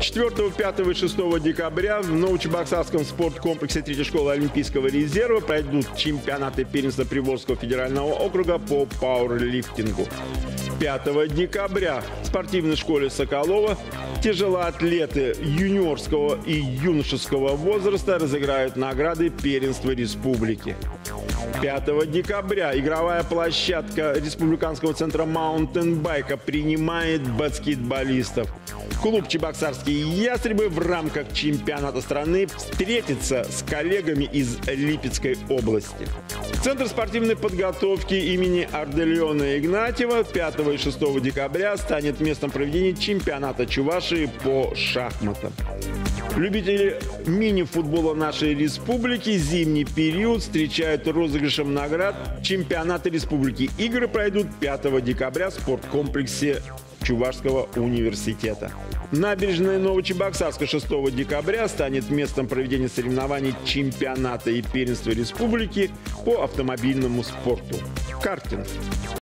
4, 5 и 6 декабря в Новочебоксарском спорткомплексе 3-й школы Олимпийского резерва пройдут чемпионаты первенства Приволжского федерального округа по пауэрлифтингу. 5 декабря в спортивной школе Соколова тяжелоатлеты юниорского и юношеского возраста разыграют награды первенства республики. 5 декабря игровая площадка Республиканского центра маунтенбайка принимает баскетболистов. Клуб «Чебоксарские ястребы» в рамках чемпионата страны встретится с коллегами из Липецкой области. Центр спортивной подготовки имени Ардельона Игнатьева 5 и 6 декабря станет местом проведения чемпионата Чувашии по шахматам. Любители мини-футбола нашей республики зимний период встречают розыгрышем наград чемпионата республики. Игры пройдут 5 декабря в спорткомплексе Чувашского университета. Набережная Новочебоксарска 6 декабря станет местом проведения соревнований чемпионата и первенства республики по автомобильному спорту. Картинг.